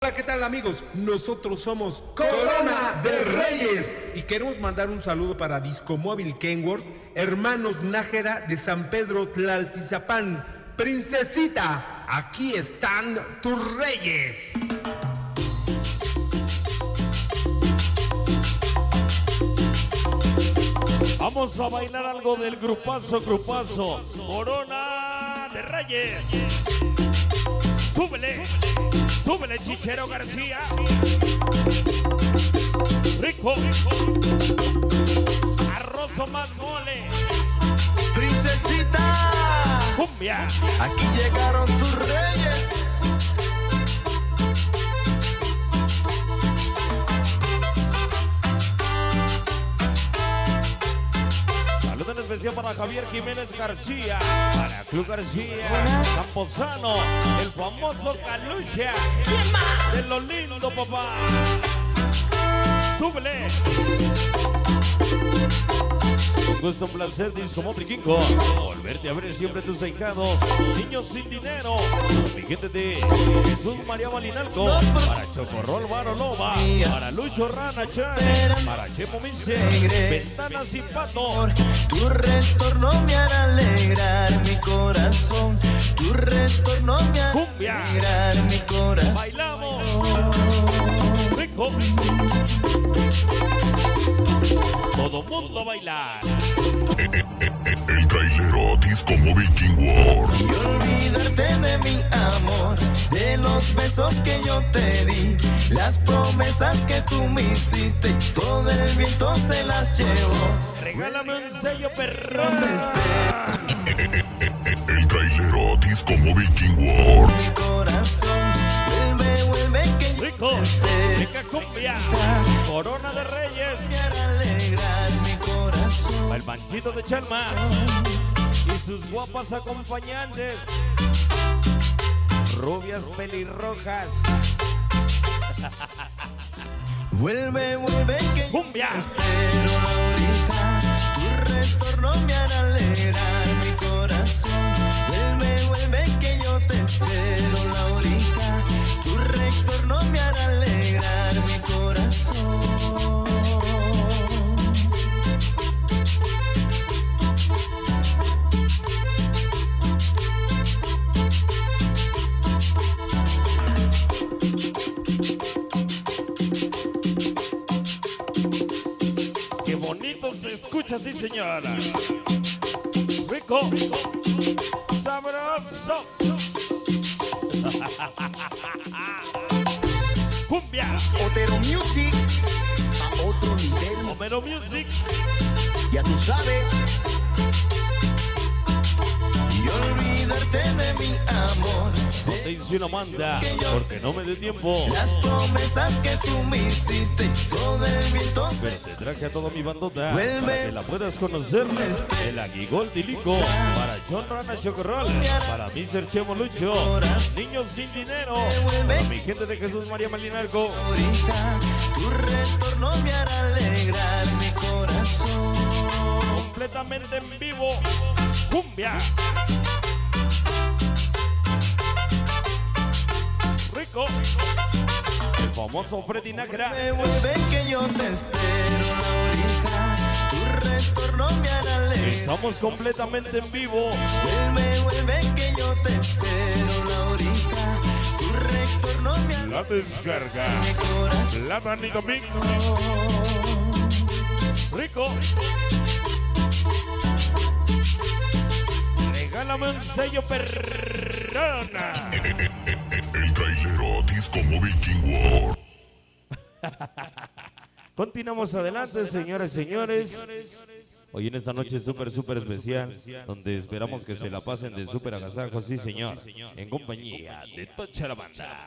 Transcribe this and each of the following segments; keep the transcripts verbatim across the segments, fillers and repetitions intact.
Hola, ¿qué tal amigos? Nosotros somos Corona de Reyes y queremos mandar un saludo para Discomóvil Kenworth, Hermanos Nájera de San Pedro Tlaltizapán. Princesita, aquí están tus reyes. Vamos a bailar algo del grupazo, grupazo, Corona de Reyes. Súbele, súbele Chichero García. Rico, arroz o más mole. Princesita, Cumbia, aquí llegaron tus reyes. saludo en especial para Javier Jiménez García, para Club García, Camposano, el famoso Calucha, de lo lindo papá. Súbele. Un gusto, un placer, Discomóvil Kinko. Volverte a ver siempre tus dejados. Niños sin dinero. Mi gente de Jesús María Malinalco. Para Chocorrol Barolova. Para Lucho Rana Chan. Para Chepo Mise. Ventanas y Pato. Tu retorno me hará alegrar mi corazón. Tu retorno me hará Cumbia. alegrar mi corazón. Bailamos. Rico. Todo mundo a bailar. El trailero Discomóvil Kenworth. Y olvidarte de mi amor, de los besos que yo te di, las promesas que tú me hiciste, y todo el viento se las llevó. Regálame un sello perro. El trailero Discomóvil Kenworth. Mi corazón, vuelve, vuelve que yo Rico. te espero. Rica cumbia. Corona de Reyes. Me hará alegrar mi corazón. El Manchito de Chalma y sus guapas acompañantes, rubias pelirrojas. Vuelve, vuelve que yo Cumbia. te espero ahorita. Tu retorno me hará alegrar mi corazón. Vuelve, vuelve que yo te espero Laurita. Tu retorno me hará alegrar mi corazón. Qué bonito se escucha, sí señora. Rico, sabroso. Cumbia, Otero Music, a otro nivel, Homero Music. ya tú sabes. Y olvidarte de mi amor, No te hice una manda porque no me dé tiempo. las promesas que tú me hiciste, y todo el viento se Pero te traje a toda mi bandota Vuelve. para que la puedas conocer. El Aguigol Tilico, para John Rana Chocorrol, para mister Chemo Lucho, Niños sin dinero, para mi gente de Jesús María Malinalco. ahorita. Tu retorno me hará alegrar mi corazón. Completamente en vivo, cumbia. Rico, el famoso Freddy Nájera. Me vuelve que yo te espero ahorita. Tu retorno me hará alegrar. Estamos completamente en vivo. Vuelve, vuelve que yo te espero ahorita. Tu retorno me hará La descarga, mi corazón. la Danico Mix. Rico, regálame un sello perrona. El trailero Discomóvil Kenworth. Continuamos adelante, señoras y señores. Hoy en esta noche súper, súper especial, donde esperamos que se la pasen de súper agasajo, sí señor, en compañía de Tocha la Banda.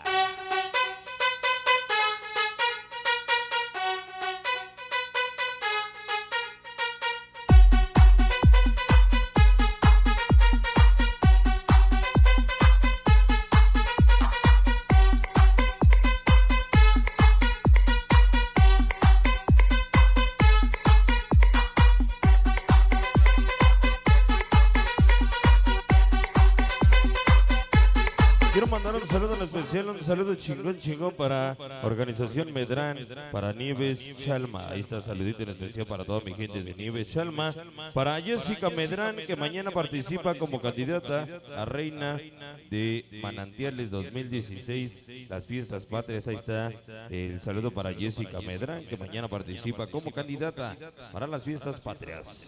mandar un saludo en especial, un saludo chingón, chingón para Organización Medrán, para Nieves Chalma. Ahí está, saludito en especial para toda mi gente de Nieves Chalma. Para Jessica Medrán, que mañana participa como candidata a Reina de Manantiales dos mil dieciséis, las fiestas patrias. Ahí está el saludo para Jessica Medrán, que mañana participa como candidata para las fiestas patrias.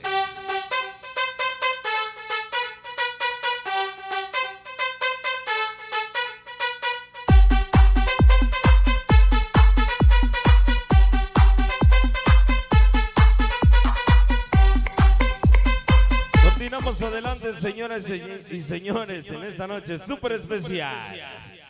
Continuamos adelante, señoras y señores, en esta noche súper especial.